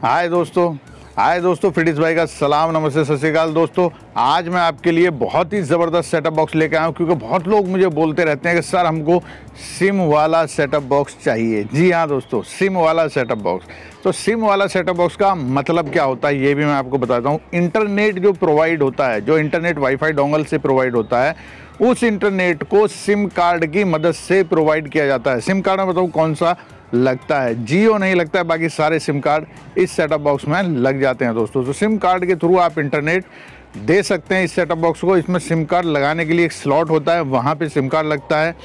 हाय दोस्तों, फिटिस भाई का सलाम, नमस्ते, सत श्री अकाल। दोस्तों आज मैं आपके लिए बहुत ही ज़बरदस्त सेटअप बॉक्स लेके आया हूँ, क्योंकि बहुत लोग मुझे बोलते रहते हैं कि सर हमको सिम वाला सेटअप बॉक्स चाहिए। जी हाँ दोस्तों, सिम वाला सेटअप बॉक्स। तो सिम वाला सेटअप बॉक्स का मतलब क्या होता है ये भी मैं आपको बताता हूँ। इंटरनेट जो प्रोवाइड होता है, जो इंटरनेट वाईफाई डोंगल से प्रोवाइड होता है, उस इंटरनेट को सिम कार्ड की मदद से प्रोवाइड किया जाता है। सिम कार्ड में बताऊँ कौन सा लगता है, जियो नहीं लगता है, बाकी सारे सिम कार्ड इस सेटअप बॉक्स में लग जाते हैं दोस्तों। तो सिम कार्ड के थ्रू आप इंटरनेट दे सकते हैं इस सेटअप बॉक्स को। इसमें सिम कार्ड लगाने के लिए एक स्लॉट होता है, वहाँ पे सिम कार्ड लगता है।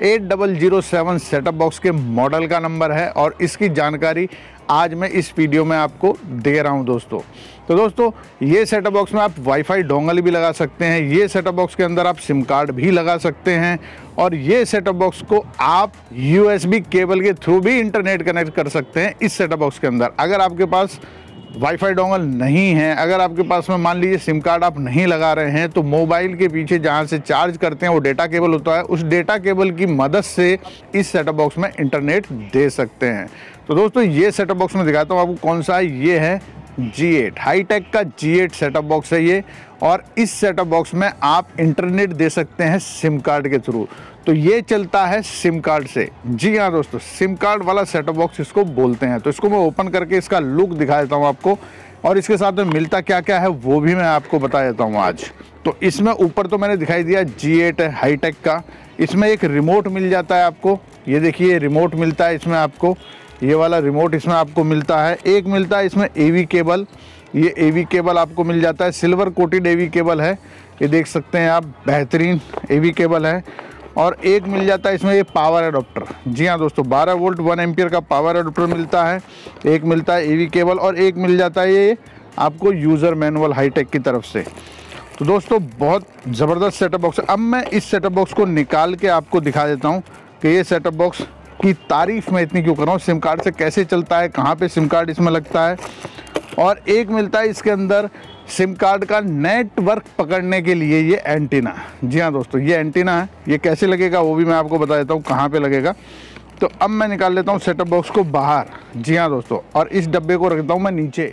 8007 सेटअप बॉक्स के मॉडल का नंबर है और इसकी जानकारी आज मैं इस वीडियो में आपको दे रहा हूं दोस्तों। तो दोस्तों ये सेटअप बॉक्स में आप वाईफाई डोंगल भी लगा सकते हैं, ये सेटअप बॉक्स के अंदर आप सिम कार्ड भी लगा सकते हैं, और ये सेटअप बॉक्स को आप USB केबल के थ्रू भी इंटरनेट कनेक्ट कर सकते हैं इस सेटअप बॉक्स के अंदर। अगर आपके पास वाईफाई डोंगल नहीं है, अगर आपके पास में मान लीजिए सिम कार्ड आप नहीं लगा रहे हैं, तो मोबाइल के पीछे जहां से चार्ज करते हैं वो डेटा केबल होता है, उस डेटा केबल की मदद से इस सेटअप बॉक्स में इंटरनेट दे सकते हैं। तो दोस्तों ये सेटअप बॉक्स में दिखाता हूँ आपको कौन सा है। ये है G8, हाईटेक का G8 सेटअप बॉक्स है ये, और इस सेटअप बॉक्स में आप इंटरनेट दे सकते हैं सिम कार्ड के थ्रू। तो ये चलता है सिम कार्ड से। जी हाँ दोस्तों, सिम कार्ड वाला सेटअप बॉक्स इसको बोलते हैं। तो इसको मैं ओपन करके इसका लुक दिखा देता हूँ आपको, और इसके साथ में मिलता क्या क्या है वो भी मैं आपको बता देता हूँ आज। तो इसमें ऊपर तो मैंने दिखाई दिया G8 है हाईटेक का। इसमें एक रिमोट मिल जाता है आपको, ये देखिए रिमोट मिलता है इसमें आपको, ये वाला रिमोट इसमें आपको मिलता है। एक मिलता है इसमें AV केबल, ये AV केबल आपको मिल जाता है, सिल्वर कोटेड AV केबल है, ये देख सकते हैं आप, बेहतरीन AV केबल है। और एक मिल जाता है इसमें ये पावर एडोप्टर। जी हाँ दोस्तों, 12 वोल्ट 1 एम्पियर का पावर एडोप्टर मिलता है। एक मिलता है AV केबल, और एक मिल जाता है ये आपको यूज़र मैनुअल हाईटेक की तरफ से। तो दोस्तों बहुत ज़बरदस्त सेटअप बॉक्स है। अब मैं इस सेटअप बॉक्स को निकाल के आपको दिखा देता हूँ कि ये सेटअप बॉक्स की तारीफ मैं इतनी क्यों कर रहा हूँ, सिम कार्ड से कैसे चलता है, कहाँ पे सिम कार्ड इसमें लगता है। और एक मिलता है इसके अंदर सिम कार्ड का नेटवर्क पकड़ने के लिए ये एंटीना। जी हाँ दोस्तों, ये एंटीना है, ये कैसे लगेगा वो भी मैं आपको बता देता हूँ कहाँ पे लगेगा। तो अब मैं निकाल लेता हूँ सेटअप बॉक्स को बाहर। जी हाँ दोस्तों, और इस डब्बे को रखता हूँ मैं नीचे।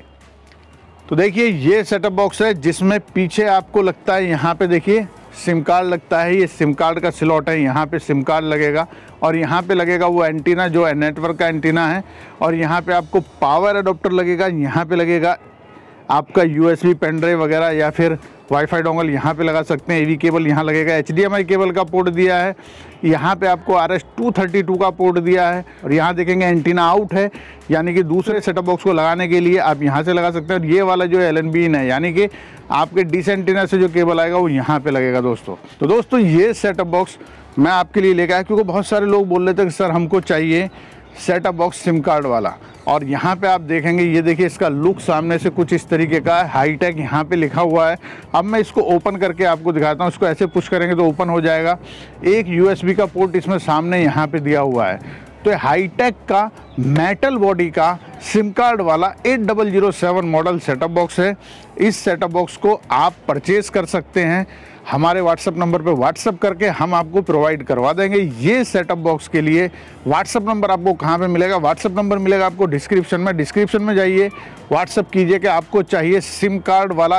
तो देखिए ये सेटअप बॉक्स है जिसमें पीछे आपको लगता है, यहाँ पे देखिए सिम कार्ड लगता है, ये सिम कार्ड का स्लॉट है, यहाँ पे सिम कार्ड लगेगा, और यहाँ पे लगेगा वो एंटीना जो नेटवर्क का एंटीना है, और यहाँ पे आपको पावर एडोप्टर लगेगा, यहाँ पे लगेगा आपका USB पेन ड्राइव वगैरह या फिर वाईफाई डोंगल यहाँ पे लगा सकते हैं। AV केबल यहाँ लगेगा, HDMI केबल का पोर्ट दिया है, यहाँ पे आपको RS-232 का पोर्ट दिया है, और यहाँ देखेंगे एंटीना आउट है, यानी कि दूसरे सेटअप बॉक्स को लगाने के लिए आप यहाँ से लगा सकते हैं। और ये वाला जो LNB इन है, यानी कि आपके डिश एंटीना से जो केबल आएगा वो यहाँ पे लगेगा दोस्तों। तो दोस्तों ये सेटअप बॉक्स मैं आपके लिए लेकर आया, क्योंकि बहुत सारे लोग बोल रहे थे कि सर हमको चाहिए सेटअप बॉक्स सिम कार्ड वाला। और यहाँ पे आप देखेंगे, ये देखिए इसका लुक सामने से कुछ इस तरीके का है, हाईटेक यहाँ पे लिखा हुआ है। अब मैं इसको ओपन करके आपको दिखाता हूँ। इसको ऐसे पुश करेंगे तो ओपन हो जाएगा। एक USB का पोर्ट इसमें सामने यहाँ पे दिया हुआ है। तो हाईटेक का मेटल बॉडी का सिम कार्ड वाला 8007 मॉडल सेटअप बॉक्स है। इस सेटअप बॉक्स को आप परचेज कर सकते हैं, हमारे व्हाट्सअप नंबर पे व्हाट्सअप करके हम आपको प्रोवाइड करवा देंगे। ये सेटअप बॉक्स के लिए व्हाट्सअप नंबर आपको कहाँ पे मिलेगा? व्हाट्सअप नंबर मिलेगा आपको डिस्क्रिप्शन में। डिस्क्रिप्शन में जाइए, व्हाट्सअप कीजिए कि आपको चाहिए सिम कार्ड वाला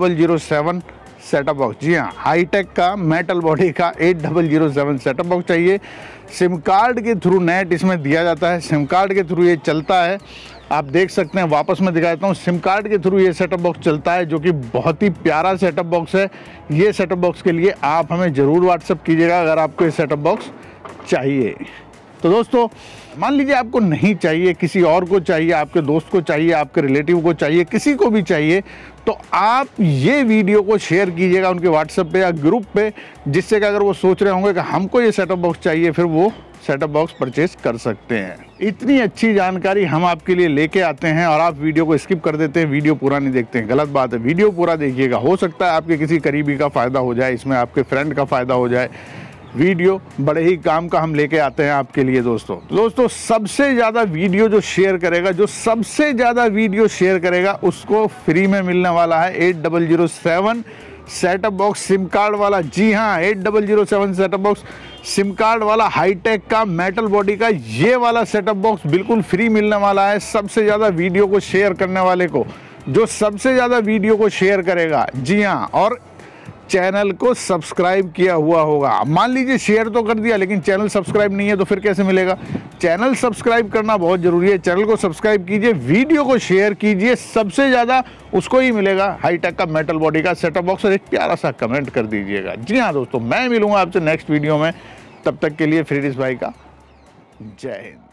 8007 सेटअप बॉक्स। जी हाँ, हाईटेक का मेटल बॉडी का 8007 सेटअप बॉक्स चाहिए। सिम कार्ड के थ्रू नेट इसमें दिया जाता है, सिम कार्ड के थ्रू ये चलता है। आप देख सकते हैं, वापस मैं दिखा देता हूँ, सिम कार्ड के थ्रू ये सेटअप बॉक्स चलता है, जो कि बहुत ही प्यारा सेटअप बॉक्स है। ये सेटअप बॉक्स के लिए आप हमें ज़रूर व्हाट्सअप कीजिएगा अगर आपको ये सेटअप बॉक्स चाहिए। तो दोस्तों मान लीजिए आपको नहीं चाहिए, किसी और को चाहिए, आपके दोस्त को चाहिए, आपके रिलेटिव को चाहिए, किसी को भी चाहिए, तो आप ये वीडियो को शेयर कीजिएगा उनके व्हाट्सएप पे या ग्रुप पे, जिससे कि अगर वो सोच रहे होंगे कि हमको ये सेटअप बॉक्स चाहिए, फिर वो सेटअप बॉक्स परचेज कर सकते हैं। इतनी अच्छी जानकारी हम आपके लिए लेके आते हैं और आप वीडियो को स्किप कर देते हैं, वीडियो पूरा नहीं देखते हैं। गलत बात है, वीडियो पूरा देखिएगा। हो सकता है आपके किसी करीबी का फ़ायदा हो जाए, इसमें आपके फ्रेंड का फ़ायदा हो जाए। वीडियो बड़े ही काम का हम लेके आते हैं आपके लिए दोस्तों। सबसे ज़्यादा वीडियो जो शेयर करेगा, जो सबसे ज़्यादा वीडियो शेयर करेगा, उसको फ्री में मिलने वाला है 8007 सेटअप बॉक्स सिम कार्ड वाला, जी हाँ 8007 सेटअप बॉक्स सिम कार्ड वाला हाईटेक का मेटल बॉडी का ये वाला सेटअप बॉक्स बिल्कुल फ्री मिलने वाला है सबसे ज़्यादा वीडियो को शेयर करने वाले को, जो सबसे ज़्यादा वीडियो को शेयर करेगा। जी हाँ, और चैनल को सब्सक्राइब किया हुआ होगा। मान लीजिए शेयर तो कर दिया लेकिन चैनल सब्सक्राइब नहीं है तो फिर कैसे मिलेगा? चैनल सब्सक्राइब करना बहुत ज़रूरी है। चैनल को सब्सक्राइब कीजिए, वीडियो को शेयर कीजिए, सबसे ज़्यादा उसको ही मिलेगा हाईटेक का मेटल बॉडी का सेटअप बॉक्स। और एक प्यारा सा कमेंट कर दीजिएगा। जी हाँ दोस्तों, मैं मिलूंगा आपसे नेक्स्ट वीडियो में, तब तक के लिए फ्रीडिश भाई का जय हिंद।